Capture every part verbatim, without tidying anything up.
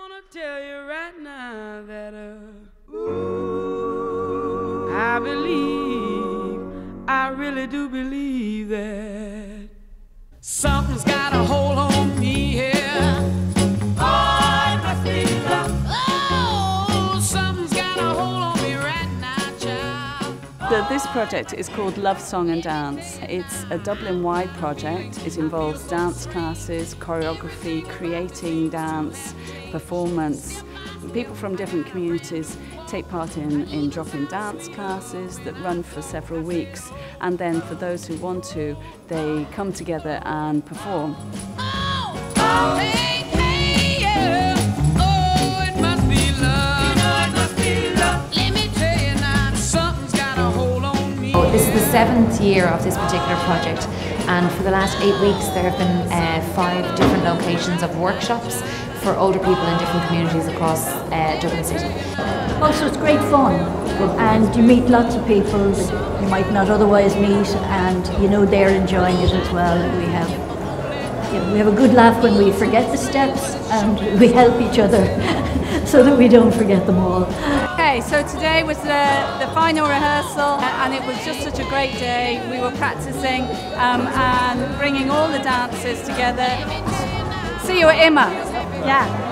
gonna tell you right now that uh, ooh, I believe, I really do believe that something's got a hold on me here. Oh, it must be love. Oh, something's got a hold on me right now, child. The, this project is called Love Song and Dance. It's a Dublin-wide project. It involves dance classes, choreography, creating dance, performance. People from different communities take part in, in drop-in dance classes that run for several weeks, and then for those who want to, they come together and perform. Oh, oh, hey, hey, yeah. Oh, it must be love. You know it must be love. Let me tell you now, something's got a hold on me. This is the seventh year of this particular project, and for the last eight weeks there have been uh, five different locations of workshops for older people in different communities across uh, Dublin City. Also, it's great fun, and you meet lots of people that you might not otherwise meet, and you know they're enjoying it as well. And we have, you know, we have a good laugh when we forget the steps, and we help each other so that we don't forget them all. Okay, so today was the, the final rehearsal, and it was just such a great day. We were practicing um, and bringing all the dancers together. See you at I M A. Yeah.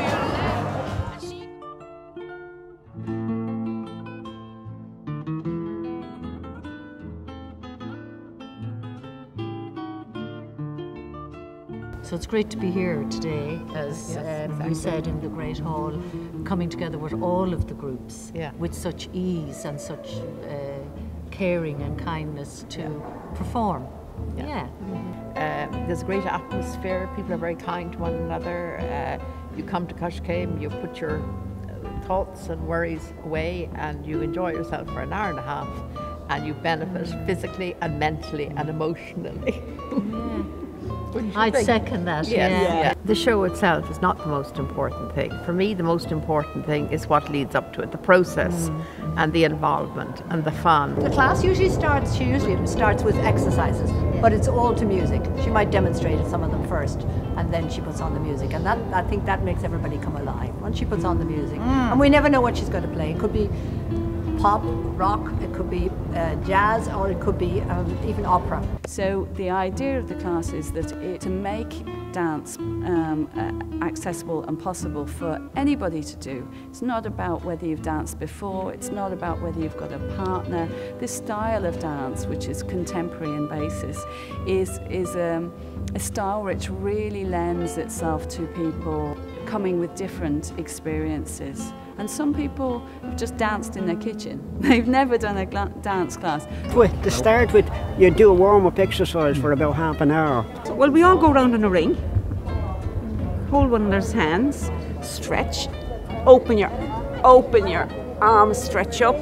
So it's great to be here today, as yes, um, exactly. we said, in the Great Hall, coming together with all of the groups yeah. with such ease and such uh, caring and kindness to yeah. perform. Yeah. yeah. Mm-hmm. uh, there's a great atmosphere, people are very kind to one another. Uh, you come to Coshcane, you put your thoughts and worries away and you enjoy yourself for an hour and a half, and you benefit physically and mentally and emotionally. Yeah. I'd think? second that. Yes. Yeah. Yeah. The show itself is not the most important thing. For me, the most important thing is what leads up to it, the process mm. and the involvement and the fun. The class usually starts, she usually starts with exercises, but it's all to music. She might demonstrate some of them first, and then she puts on the music. And that, I think that makes everybody come alive once she puts on the music. Mm. And we never know what she's going to play. It could be pop, rock, it could be uh, jazz, or it could be um, even opera. So the idea of the class is that it, to make dance um, uh, accessible and possible for anybody to do. It's not about whether you've danced before, it's not about whether you've got a partner. This style of dance, which is contemporary in basis, is, is um, a style which really lends itself to people coming with different experiences. And some people have just danced in their kitchen. They've never done a dance class. With, to start with, you do a warm-up exercise for about half an hour. Well, we all go round in a ring, hold one another's hands, stretch, open your, open your arms, stretch up,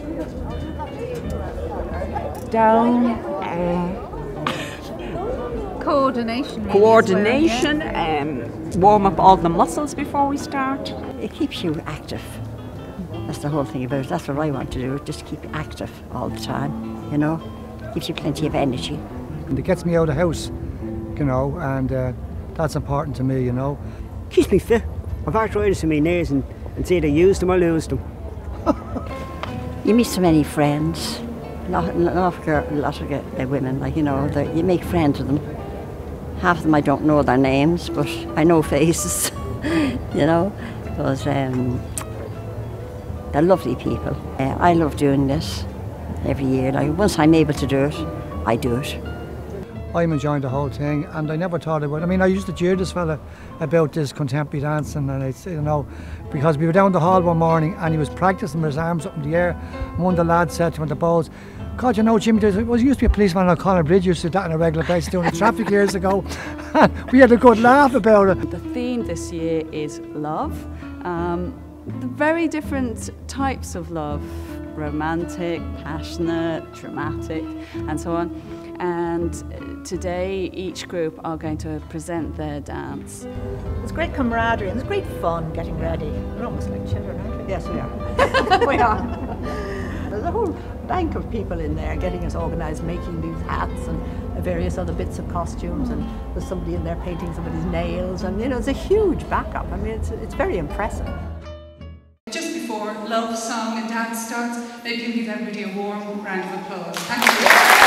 down, uh, coordination. Coordination, well, yeah. um, warm up all the muscles before we start. It keeps you active. That's the whole thing about it. That's what I want to do, just keep active all the time, you know. Gives you plenty of energy. And it gets me out of the house, you know, and uh, that's important to me, you know. Keeps me fit. I've arthritis in my knees, and, and see, I use them or lose them. You meet so many friends, a lot, a lot of, girl, a lot of uh, women, like, you know, you make friends with them. Half of them I don't know their names, but I know faces, you know, because um, they're lovely people. Uh, I love doing this every year. Like, once I'm able to do it, I do it. I'm enjoying the whole thing, and I never thought about it. I mean, I used to jeer this fella about this contemporary dancing, and I, you know, because we were down the hall one morning and he was practicing with his arms up in the air, and one of the lads said to him at the balls, God, you know, Jimmy, there was used to be a policeman on Conor Bridge used to do that on a regular basis doing the traffic years ago. We had a good laugh about it. The theme this year is love. Um, the very different types of love, romantic, passionate, dramatic, and so on. And today each group are going to present their dance. There's great camaraderie and there's great fun getting ready. We're almost like children, aren't we? Yes, we are. We are. There's a whole bank of people in there getting us organised, making these hats and various other bits of costumes, and there's somebody in there painting somebody's nails, and you know, it's a huge backup. I mean, it's, it's very impressive. Just before Love, Song and Dance starts, maybe you can give everybody a warm round of applause. Thank you.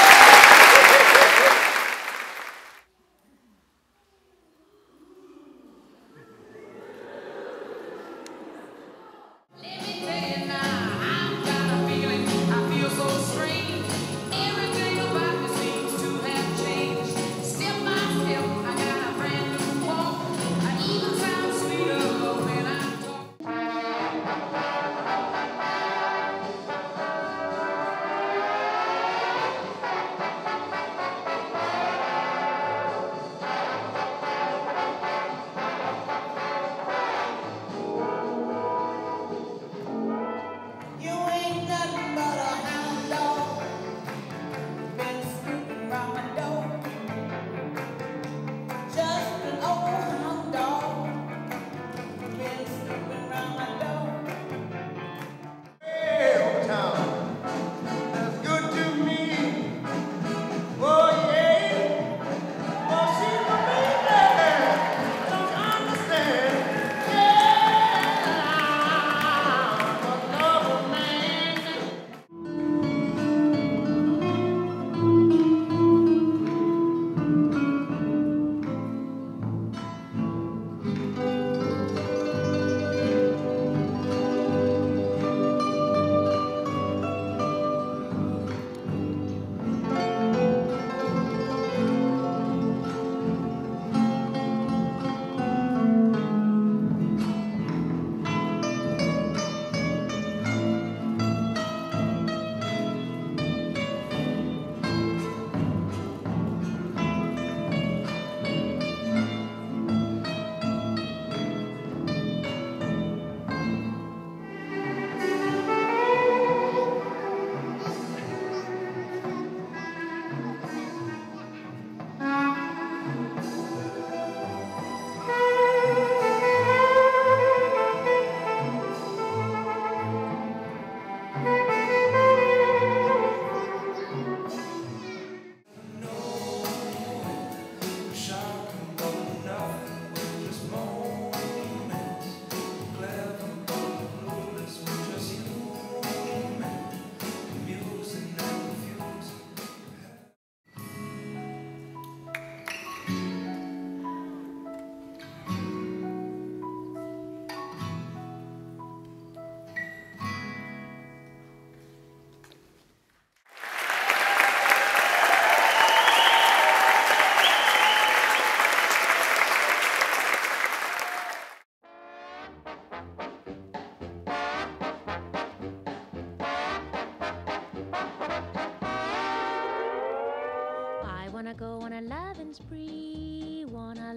Go on a loving spree, wanna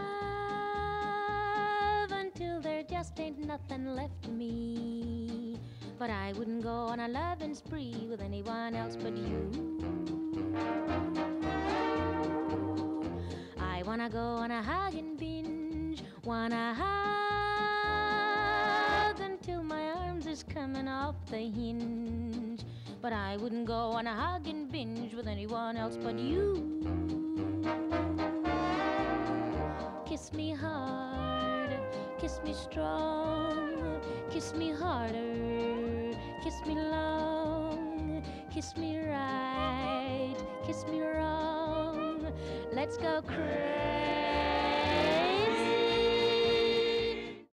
love until there just ain't nothing left of me. But I wouldn't go on a loving spree with anyone else but you. I wanna go on a hugging binge, wanna hug until my arms is coming off the hinge. But I wouldn't go on a hugging binge with anyone else but you. Kiss me hard, kiss me strong, kiss me harder, kiss me long, kiss me right, kiss me wrong. Let's go crazy.